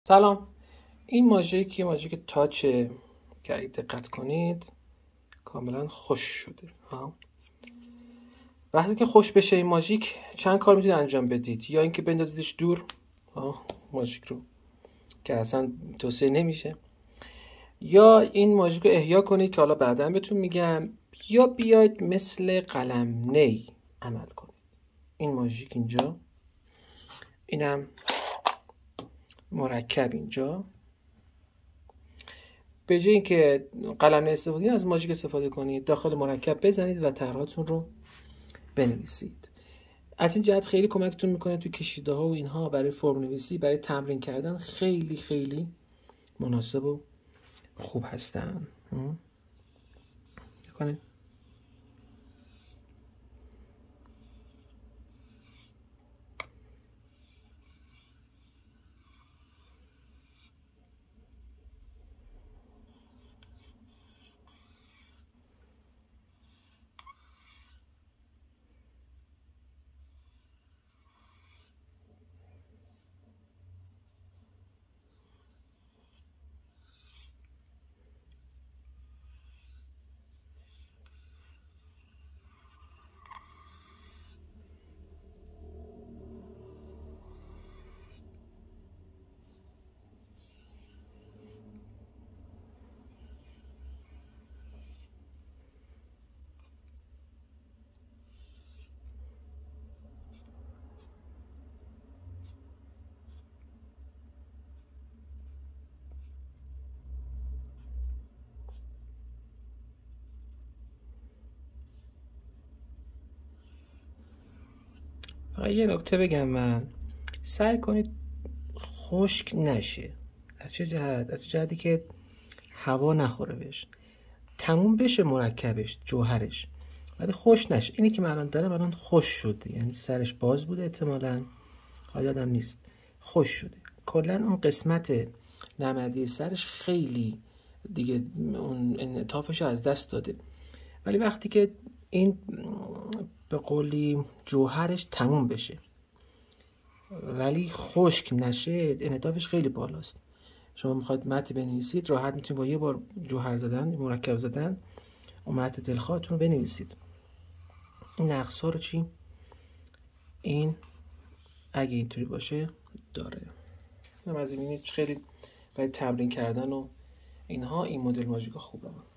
سلام. این ماژیک یه ماژیک تاچه که اگه دقت کنید کاملا خوش شده. وقتی که خوش بشه این ماژیک چند کار میتونید انجام بدید. یا اینکه بندازیدش دور ماژیک رو که اصلا توصیه نمیشه، یا این ماژیک رو احیا کنید که حالا بعدا بهتون میگم، یا بیاید مثل قلم نی عمل کنید. این ماژیک اینجا، اینم مرکب اینجا. به جای اینکه قلم استفاده کنید از ماژیک استفاده کنید، داخل مرکب بزنید و طرحاتون رو بنویسید. از این جهت خیلی کمکتون میکنه تو کشیده ها و اینها. برای فرم نویسی، برای تمرین کردن خیلی خیلی مناسب و خوب هستن. کنید. یه نکته بگم، من سعی کنید خشک نشه. از چه جهت؟ از جهتی که هوا نخوره بهش، تموم بشه مرکبش، جوهرش، ولی خوش نشه. اینی که من الان دارم الان خوش شده، یعنی سرش باز بوده احتمالاً، حالا یادم نیست، خوش شده. کلا اون قسمت نمدی سرش خیلی دیگه اون انعطافش از دست داده. ولی وقتی که این به قولی جوهرش تموم بشه ولی خشک نشه، انعطافش خیلی بالاست. شما میخواید متن بنویسید، راحت میتونید با یه بار جوهر زدن، مرکب زدن، اون متن دلخواهتون رو بنویسید. این نقص ها رو چی؟ این اگه اینطوری باشه داره. من از این خیلی برای تمرین کردن و اینها این مدل ماژیک خوبه.